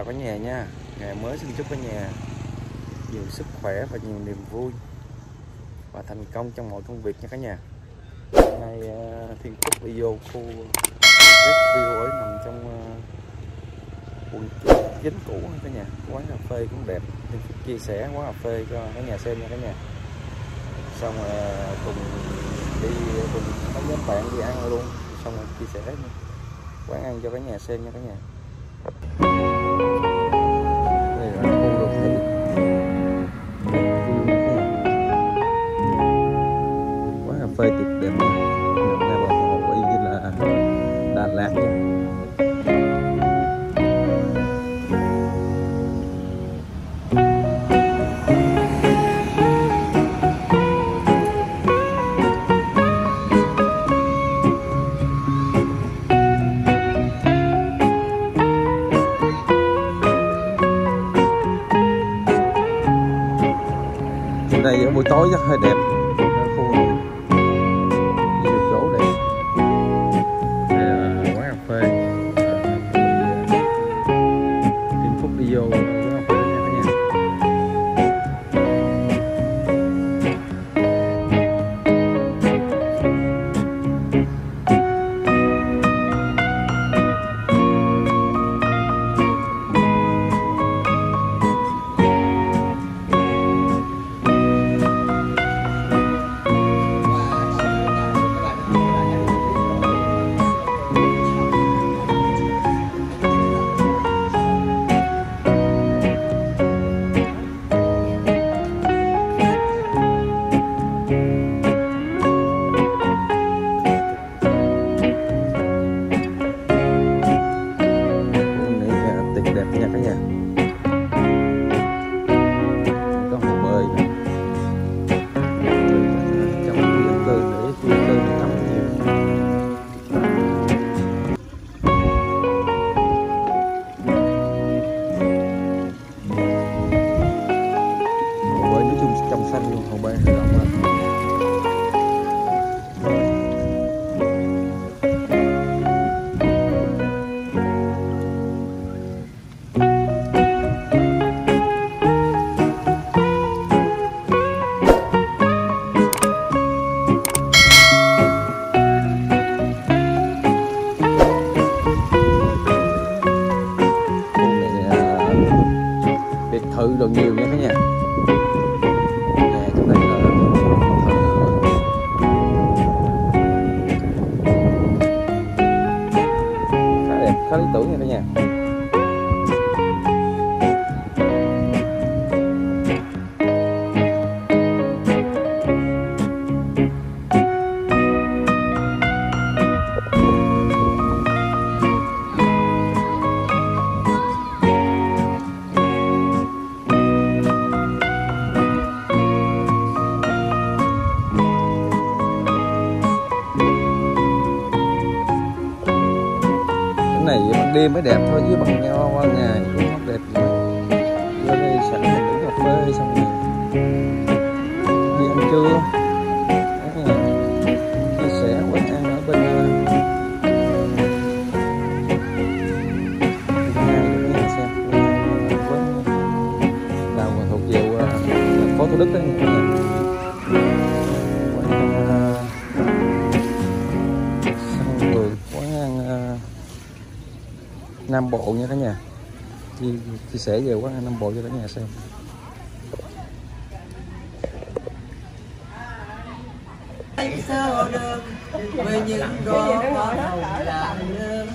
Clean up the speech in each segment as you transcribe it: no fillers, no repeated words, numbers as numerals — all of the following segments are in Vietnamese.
chào cả nhà nha. Ngày mới xin chúc cả nhà nhiều sức khỏe và nhiều niềm vui và thành công trong mọi công việc nha cả nhà. Hôm nay Thiên Phúc đi vô khu View ấy nằm trong quận 9 cũ cả nhà. Quán cà phê cũng đẹp. Thiên Phúc chia sẻ quán cà phê cho cả nhà xem nha cả nhà. Xong rồi cùng mấy nhóm bạn đi ăn luôn. Xong rồi chia sẻ quán ăn cho cả nhà xem nha cả nhà. Đây là khu đô thị quán cà phê tuyệt đẹp nha. Nằm ngay bờ hồ y như là Đà Lạt nha. Đây buổi tối rất hơi đẹp, khu nhiều chỗ đẹp. Đây là quán cà phê. Thiên Phúc đi vô quán cà phê nha cả nhà. Đẹp nha cả nhà. Có hồ bơi nữa. Trong khu dân cư để khu dân cư tắm nhiều. Hồ bơi nói chung trong xanh luôn, hồ bơi hơi rộng lắm. Thự đồ nhiều nha cả nhà. Nhà trong đây là khá đẹp, khá lý tưởng nha cả nhà. Này ban đêm mới đẹp thôi chứ bằng nhau qua ngày cũng không đẹp gì. Vô đây sẵn mình uống cà phê xong rồi đi ăn trưa. Chia sẻ quán ăn ở bên hai xem quán nào còn thuộc về thành phố Thủ Đức đấy. Quán ăn Nam Bộ nha cả nhà. Chia sẻ về quán ăn Nam Bộ cho cả nhà xem. Sao được với những gò má hồng lạ lơi,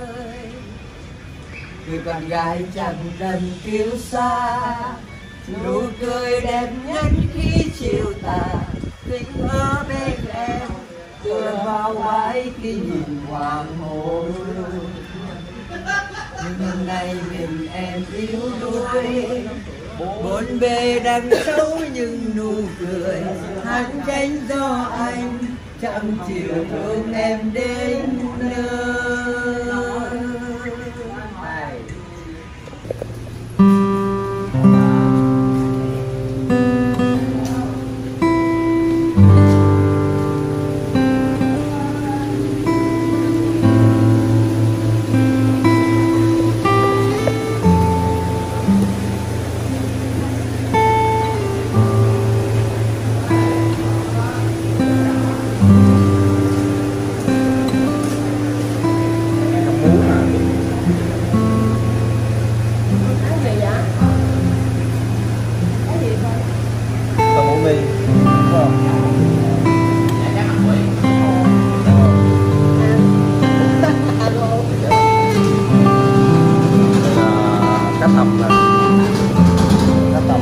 người con gái chẳng đành kiêu xa, nụ cười đẹp nhất khi chiều tà, tình ở bên em tựa vào vai khi nhìn hoàng hôn. Nhưng hôm nay mình em yếu đuối, bốn bề đằng sau những nụ cười, hắn tránh do anh chẳng chịu thương em đến nơi. mì đúng không? Cá tầm là cá tầm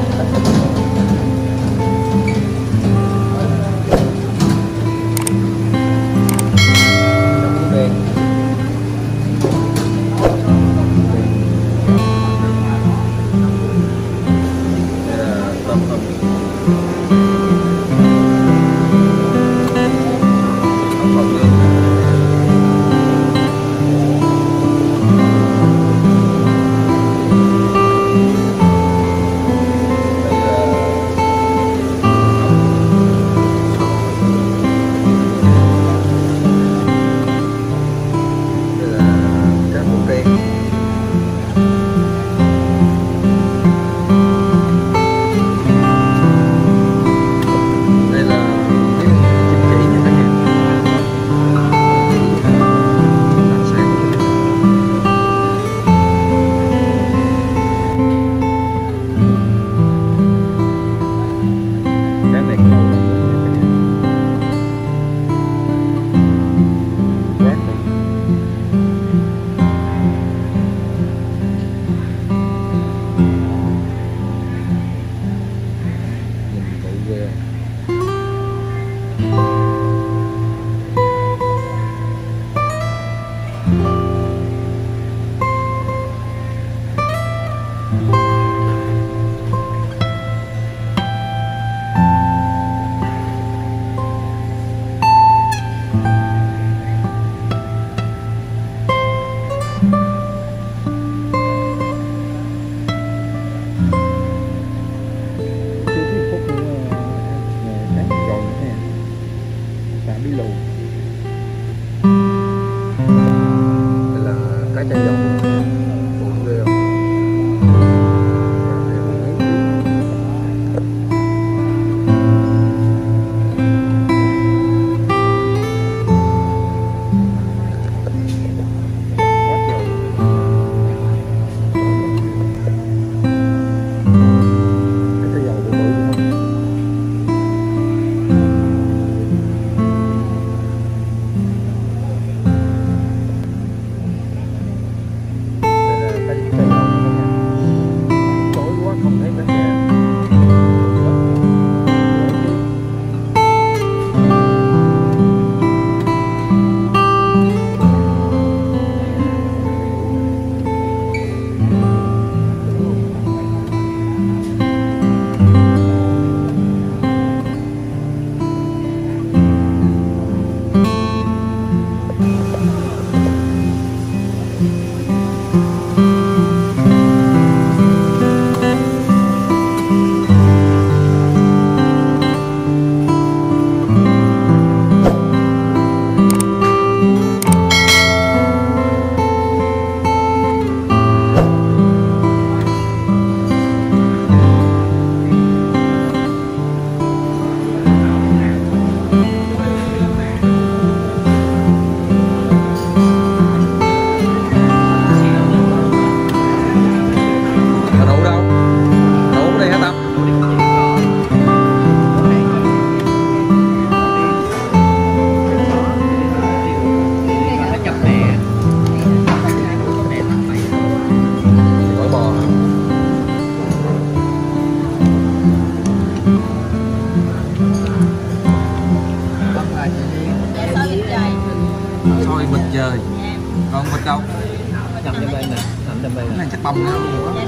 chơi. Còn bịch đâu? Nằm trong đây nè, nằm trong đây. Cái này chắc bông nữa luôn á.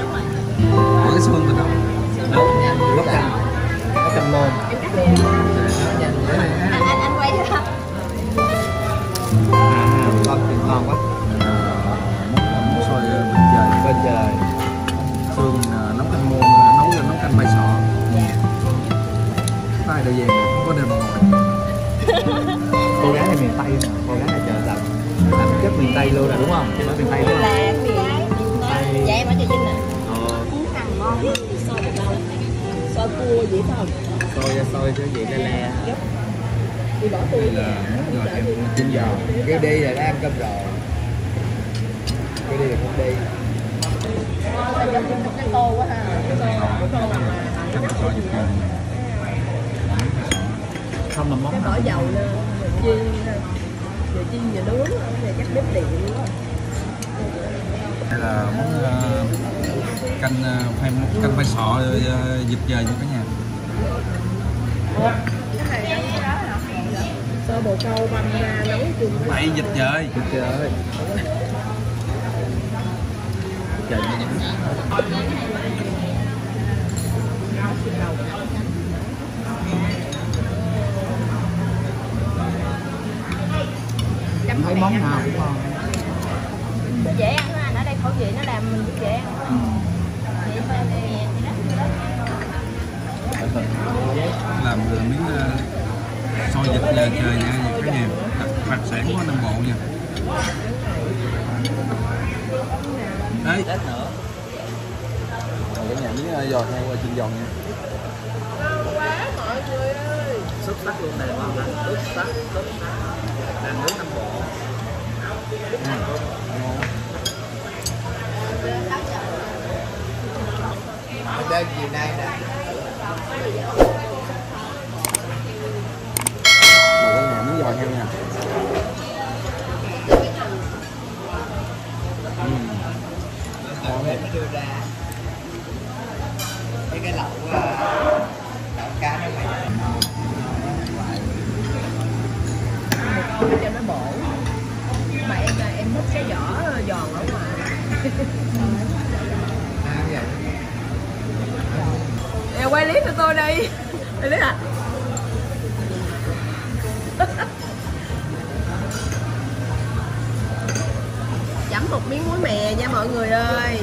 Bỏ cái xương mình đâu? Gốc canh. Gốc canh môn. Anh quay cho. Ngon quá. Món xôi bên trời. Bên trời. Xương nấu canh môn, nấu canh bay sọ. Tay đều vàng được, không có đem ngồi. Cô gái này miền Tây mà, cô gái này chờ làm chất miền Tây luôn rồi đúng không? Chị nói miền Tây đúng không? Là miền Tây. Dạ em ở Trà Vinh nè. Thằng ngon xôi được đâu? Xôi cua vậy thôi. Xôi cho chị le. Đi bỏ cua. Đây là món gà em chim giò. Cái đi là đã ăn cơm rồi. Cái đi là không đi. Tại vì cái tô quá ha. Chắc là có dịch không làm món cái nào bỏ cũng dầu ngon. lên vừa chiên vừa nướng rồi chắc bếp điện quá. Đây là món canh khoai sọ vịt dời nha cả nhà. Cái này đó hả? Sơ bồ câu băm ra nấu chung với Bậy vịt dời. Trời ơi. Trời ơi. Thấy món nào cũng ngon. dễ ăn đó anh, ở đây khẩu vị nó làm mình cũng dễ ăn. Làm miếng xôi vịt trời nha cả nhà, đặc sản của Nam Bộ nha. Đấy. Cả nhà miếng giò heo qua chiên giòn nha. Ngon quá mọi người ơi. Xuất sắc luôn này ngon lắm, xuất sắc. Làm nướng Nam Bộ. Đây chiều nay nè. Mời cả nhà miếng giò heo nha. Ngon mới đưa ra cái lẩu cá nó mày. Một cho nó bổ. Mà em thích cái vỏ giòn ở ngoài. Vậy. Nè quay clip cho tôi đi. Quay clip hả? Chấm một miếng muối mè nha mọi người ơi.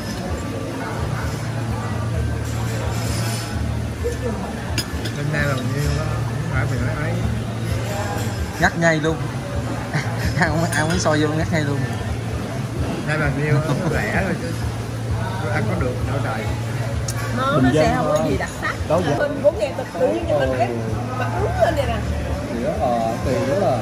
Hôm nay là nhiêu đó, không phải mình nói ấy. Ngắt ngay luôn. Ăn miếng xôi vô ngắt ngay luôn. Đây là nhiêu nó rẻ rồi chứ. Ăn có được đâu trời. Nó sẽ không có gì đặc sắc. Mình cũng nghe tập tự nhiên cho mình cái mặt ướt lên này nè. Tùy nữa là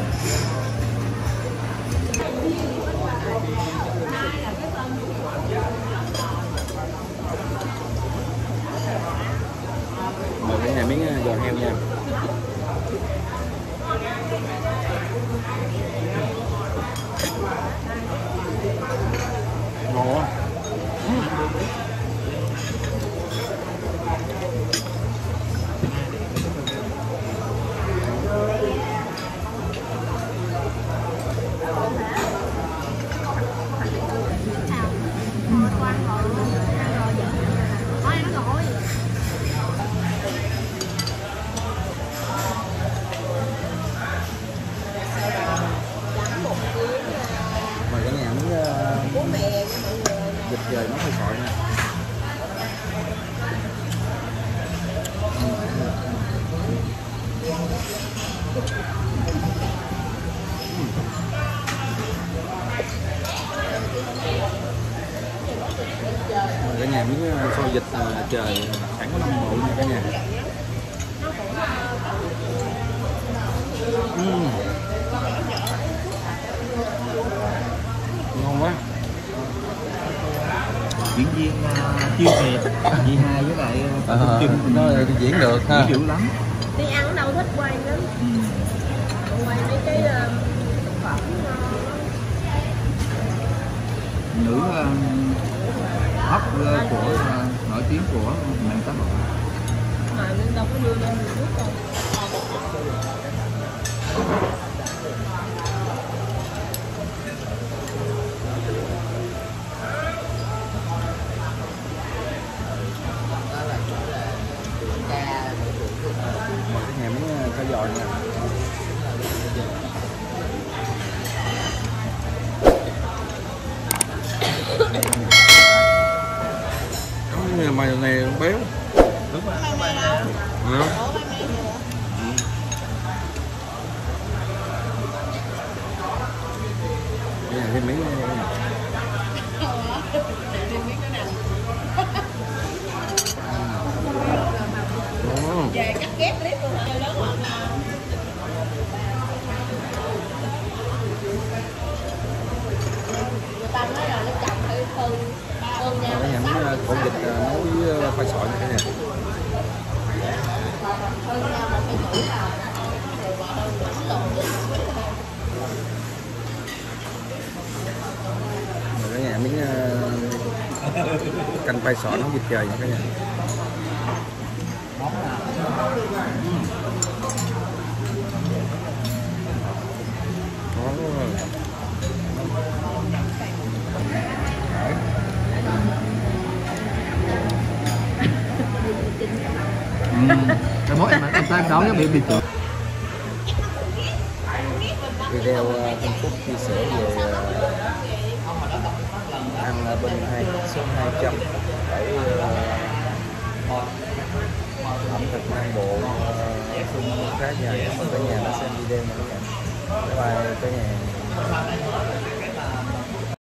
mời cái nhà miếng giò heo nha. Ngon quá. Mời cả nhà miếng vịt dời nấu khoai sọ nha. Mời cả nhà miếng xôi vịt trời sẵn có 5 bộ nha cả nhà. Ngon quá. Diễn viên chuyên nghiệp chị Hai với lại nó diễn được ha. dữ lắm. Đi ăn đâu thích quay lắm. Quay mấy cái thực phẩm Nữ hot của nổi tiếng của mạng xã hội. mà đâu có đưa lên YouTube đâu. Mời cả nhà miếng cá giò nha. Cái mày này béo. Đúng rồi. Cái này thêm miếng này. Về cắt ghép clip luôn hả? Ta nói là nó chậm hơn nha. Cả nhà miếng củ vịt nấu với khoai sọ nha cả nhà. Rồi cả nhà miếng canh khoai sọ nóng vịt trời nha cả nhà. Cái món em ta nấu nó bị trượt. Video Thanh Phúc chia sẻ về ăn ở bên số 200 ẩm thực Nam Bộ cũng khá dài. Cả nhà đã xem video này. Bye bye cả nhà.